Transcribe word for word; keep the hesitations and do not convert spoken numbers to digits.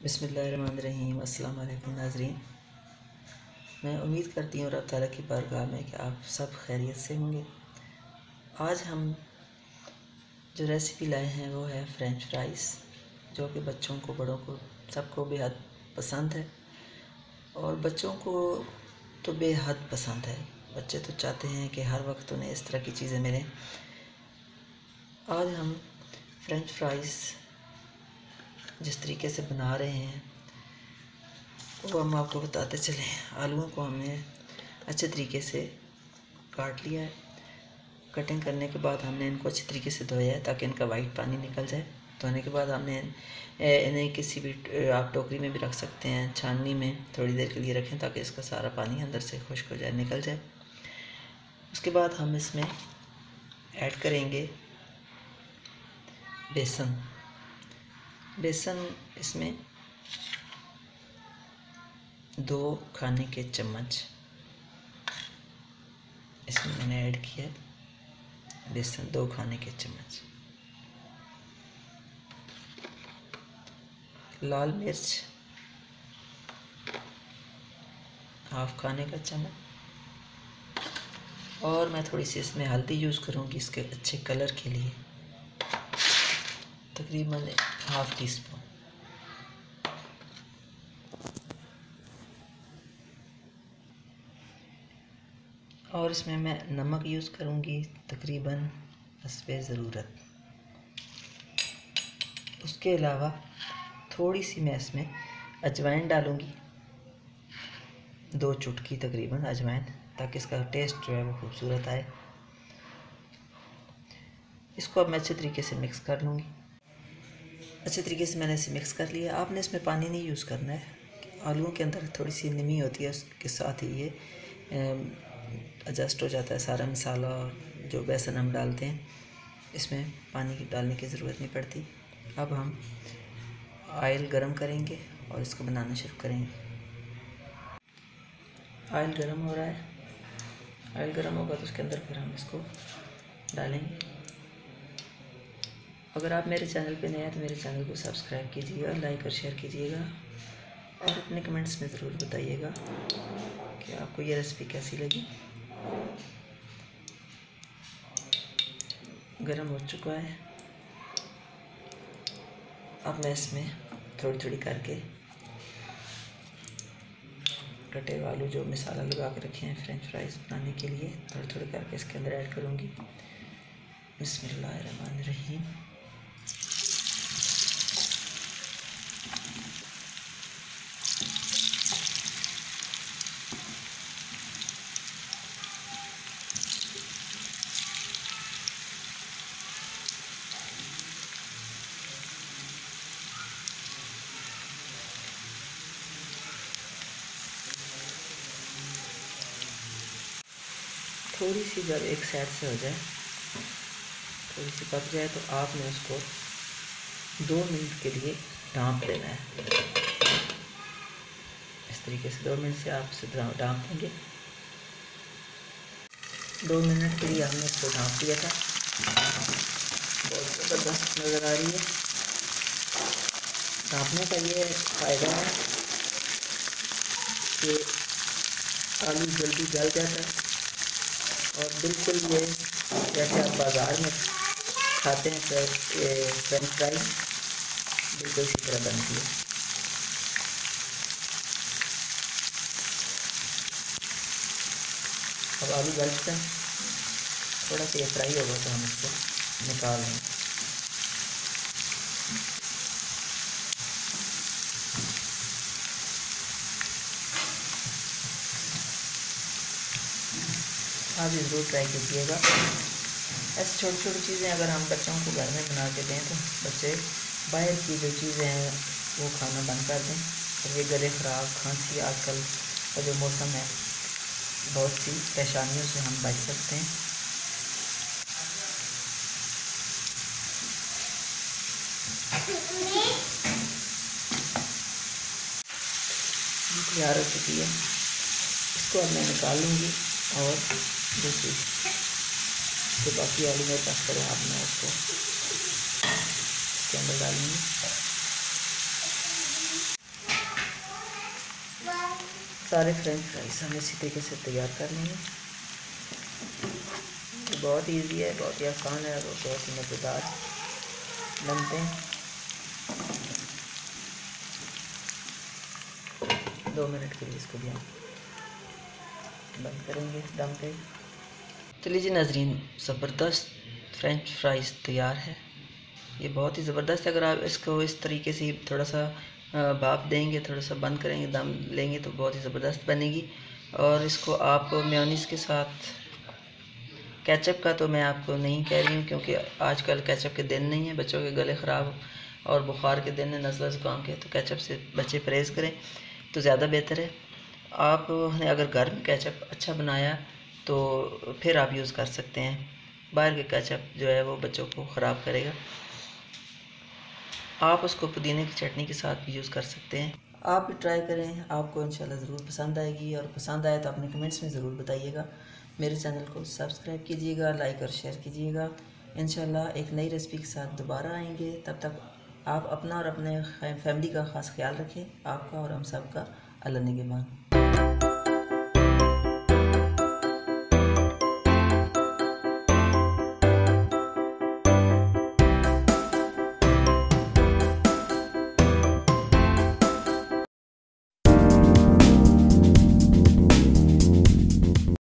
बिस्मिल्लाहिर्रहमानिर्रहीम। अस्सलाम वालेकुम नाज़रीन। मैं उम्मीद करती हूँ रब ताला की बारगाह में कि आप सब खैरियत से होंगे। आज हम जो रेसिपी लाए हैं वो है फ़्रेंच फ्राइज़, जो कि बच्चों को बड़ों को सबको बेहद पसंद है और बच्चों को तो बेहद पसंद है। बच्चे तो चाहते हैं कि हर वक्त उन्हें इस तरह की चीज़ें मिलें। आज हम फ़्रेंच फ्राइज़ जिस तरीके से बना रहे हैं वो हम आपको बताते चलें। आलूओं को हमने अच्छे तरीके से काट लिया है। कटिंग करने के बाद हमने इनको अच्छे तरीके से धोया है ताकि इनका वाइट पानी निकल जाए। धोने के बाद हमने इन्हें किसी भी आप टोकरी में भी रख सकते हैं, छाननी में थोड़ी देर के लिए रखें ताकि इसका सारा पानी अंदर से खुश्क हो जाए, निकल जाए। उसके बाद हम इसमें ऐड करेंगे बेसन। बेसन इसमें दो खाने के चम्मच इसमें मैंने ऐड किया है। बेसन दो खाने के चम्मच। लाल मिर्च हाफ खाने का चम्मच और मैं थोड़ी सी इसमें हल्दी यूज़ करूँगी इसके अच्छे कलर के लिए, तकरीबन हाफ टी स्पून। और इसमें मैं नमक यूज़ करूँगी तकरीबन हस्बे ज़रूरत। उसके अलावा थोड़ी सी मैं इसमें अजवाइन डालूँगी, दो चुटकी तकरीबन अजवाइन, ताकि इसका टेस्ट जो है वो खूबसूरत आए। इसको अब मैं अच्छे तरीके से मिक्स कर लूँगी। अच्छे तरीके से मैंने इसे मिक्स कर लिया। आपने इसमें पानी नहीं यूज़ करना है। आलूओं के अंदर थोड़ी सी नमी होती है, उसके साथ ही ये एडजस्ट हो जाता है सारा मसाला। जो बेसन हम डालते हैं इसमें पानी की डालने की ज़रूरत नहीं पड़ती। अब हम ऑयल गरम करेंगे और इसको बनाना शुरू करेंगे। ऑयल गरम हो रहा है। ऑयल गरम होगा तो उसके अंदर फिर हम इसको डालेंगे। अगर आप मेरे चैनल पे नए हैं तो मेरे चैनल को सब्सक्राइब कीजिएगा, लाइक और शेयर कीजिएगा और अपने कमेंट्स में ज़रूर बताइएगा कि आपको ये रेसिपी कैसी लगी। गरम हो चुका है। अब मैं इसमें थोड़ी थोड़ी करके कटे हुए आलू जो मसाला लगा के रखे हैं फ़्रेंच फ्राइज़ बनाने के लिए, थोड़ी थोड़ी करके इसके अंदर ऐड करूँगी। बिस्मिल्लाहिर्रहमानिर्रहीम। थोड़ी सी जब एक साइड से हो जाए, थोड़ी सी पक जाए तो आपने उसको दो मिनट के लिए ढाँप देना है। इस तरीके से दो मिनट से आप इसे ढाँप देंगे। दो मिनट के लिए हमने इसको ढाँप दिया था। बहुत ज़बरदस्त नज़र आ रही है। ढाँपने का ये फ़ायदा है कि आलू जल्दी गल जाता है और बिल्कुल ये जैसे आप बाज़ार में खाते हैं फ्रेंच फ्राइज, बिल्कुल इसी तरह बनती है। अब आलू गल चुका है, थोड़ा सा ये फ्राई होगा तो हम इसको निकाल लेंगे। आप ये ज़रूर ट्राई कीजिएगा। ऐसी छोटी छोटी चीज़ें अगर हम बच्चों को घर में बना के दें तो बच्चे बाहर की जो चीज़ें हैं वो खाना बंद कर दें। और ये गले ख़राब, खांसी, आजकल का जो मौसम है, बहुत सी परेशानियों से हम बच सकते हैं। तैयार हो चुकी है। इसको अब मैं निकाल लूँगी और दूसरी जो बाकी आलू मेरे पास पड़े आप मैं उसको इसके अंदर डालूँगी। सारे फ्रेंच फ्राइज हम इसी तरीके से तैयार कर लेंगे। बहुत इजी है, बहुत ही आसान है और बहुत ही मज़ेदार बनते हैं। दो मिनट के लिए इसको भी हम बंद करेंगे दम पे। तो लीजिए नाजरीन, ज़बरदस्त फ्रेंच फ्राइज़ तैयार है। ये बहुत ही ज़बरदस्त है। अगर आप इसको इस तरीके से थोड़ा सा भाप देंगे, थोड़ा सा बंद करेंगे, दम लेंगे तो बहुत ही ज़बरदस्त बनेगी। और इसको आप मेयोनीज़ के साथ, केचप का तो मैं आपको नहीं कह रही हूँ क्योंकि आजकल केचप के दिन नहीं है, बच्चों के गले ख़राब और बुखार के दिन है, नज़ला ज़ुकाम के, तो केचप से बच्चे परहेज़ करें तो ज़्यादा बेहतर है। आपने अगर घर में केचप अच्छा बनाया तो फिर आप यूज़ कर सकते हैं। बाहर के केचप जो है वो बच्चों को ख़राब करेगा। आप उसको पुदीने की चटनी के साथ भी यूज़ कर सकते हैं। आप भी ट्राई करें, आपको इंशाल्लाह ज़रूर पसंद आएगी। और पसंद आए तो अपने कमेंट्स में ज़रूर बताइएगा। मेरे चैनल को सब्सक्राइब कीजिएगा, लाइक और शेयर कीजिएगा। इंशाल्लाह एक नई रेसिपी के साथ दोबारा आएंगे। तब तक आप अपना और अपने फैमिली का ख़ास ख्याल रखें। आपका और हम सब का अल्लाह निगहबान।